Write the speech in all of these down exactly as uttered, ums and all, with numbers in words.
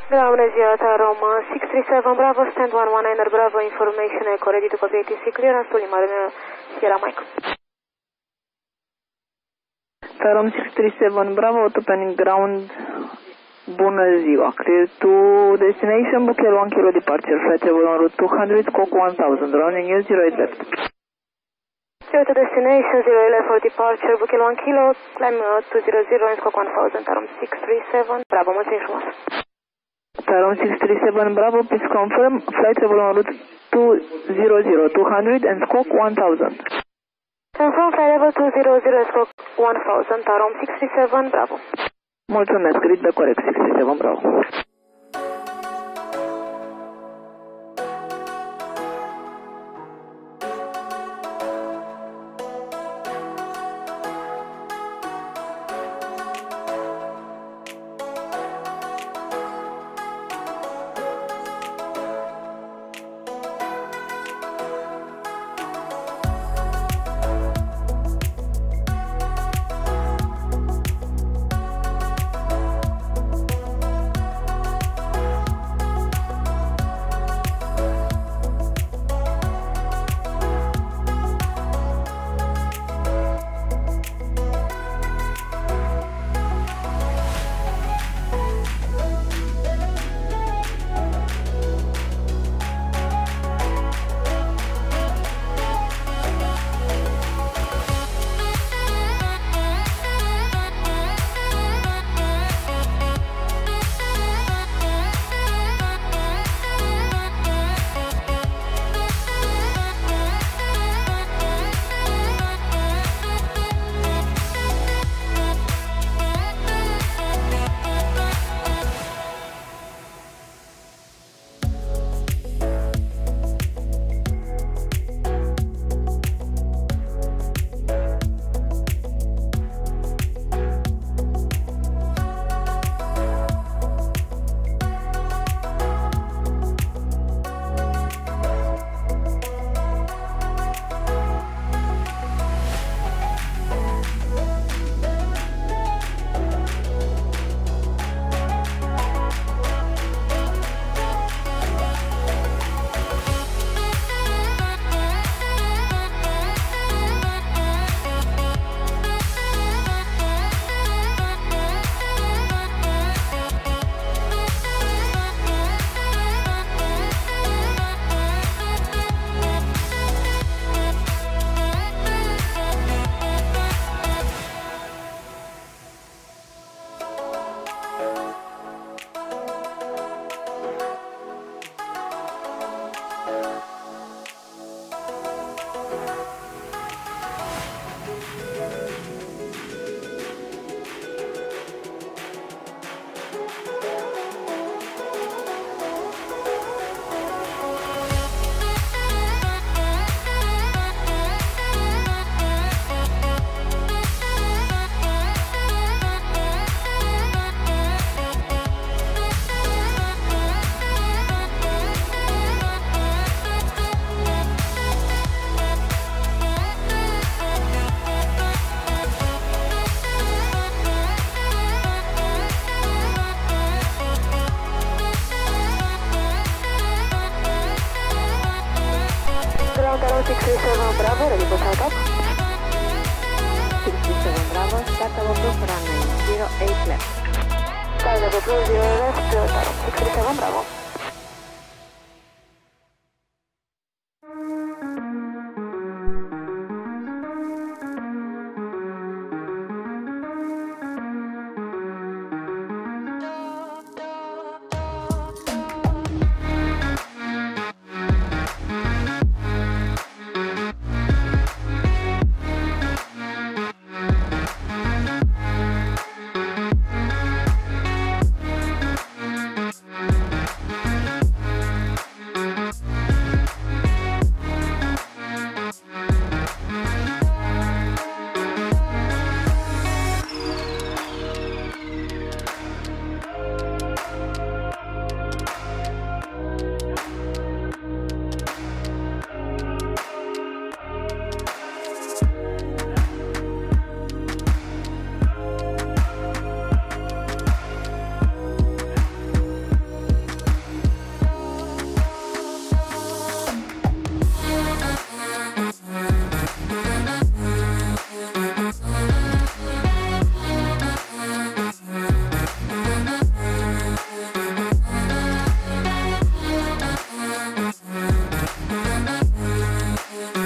Da, bună ziua, Roma six three seven Bravo, stand one one nine Bravo, information echo, ready to copy A T C, clearance, Lima, Sierra Mike. Tarom six three seven Bravo, open ground, bună ziua, clear to destination, Bukel one kilo departure, flight level on route two hundred, squawk one thousand, running you zero eight left. Zero to destination, zero eight left for departure, Bukel one kilo, climb uh, two hundred and squawk one thousand, Tarom six three seven Bravo, mulțumim frumos. Tarom six three seven Bravo, please confirm, flight level on route two hundred, two hundred and squawk one thousand. Confirm flight level two hundred, squawk one thousand, Tarom six three seven Bravo. Mulțumesc, grid de corect, six three seven Bravo. six three seven Bravo, ready for takeoff. six three seven Bravo, start our group runway zero eight left. Start our group zero left, Tarom six three seven Bravo.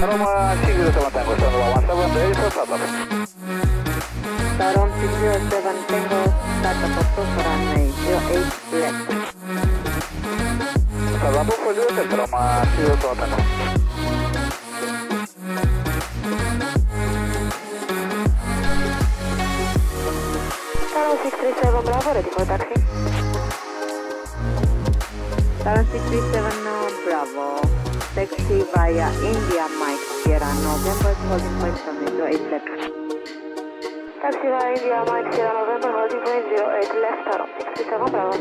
Roma six zero seven Tango, seven one seven, ready for startup. Tower six zero seven Tango, startup approach for runway zero eight left. Startup for zero eight, Roma six zero seven Tango. Tower six three seven Bravo, ready for taxi. Tower six three seven Bravo, taxi via India Mike Sierra November, holding point from zero eight left. Taxi via India Mike Sierra November, holding point zero eight left, Tower six three seven Bravo.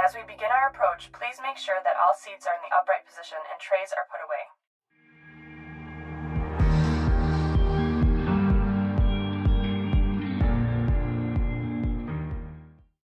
As we begin our approach, please make sure that all seats are in the upright position and trays are put away.